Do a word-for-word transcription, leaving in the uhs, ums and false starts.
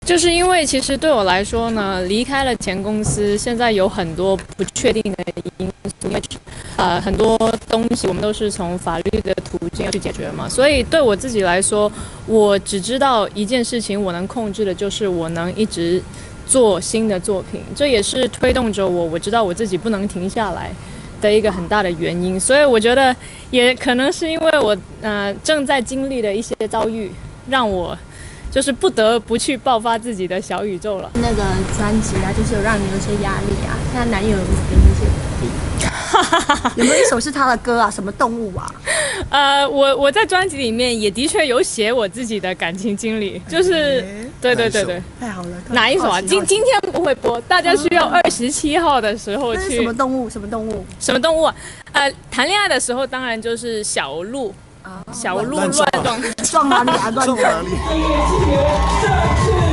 就是因为其实对我来说呢，离开了前公司，现在有很多不确定的因素，因为呃很多东西我们都是从法律的途径去解决嘛，所以对我自己来说，我只知道一件事情，我能控制的就是我能一直做新的作品，这也是推动着我，我知道我自己不能停下来的一个很大的原因。所以我觉得也可能是因为我呃正在经历的一些遭遇，让我就是不得不去爆发自己的小宇宙了。 那个专辑啊，就是有让你有一些压力啊。那男友有给你一些鼓励？有没有一首是他的歌啊？什么动物啊？ 呃，我我在专辑里面也的确有写我自己的感情经历，就是、欸、对对对对， 太好了。 哪一首啊？今今天不会播，大家需要二十七号的时候去。 那是什么动物？什么动物？ 什么动物啊？呃，谈恋爱的时候当然就是小鹿。小鹿乱撞， 撞哪里啊？乱撞哪里？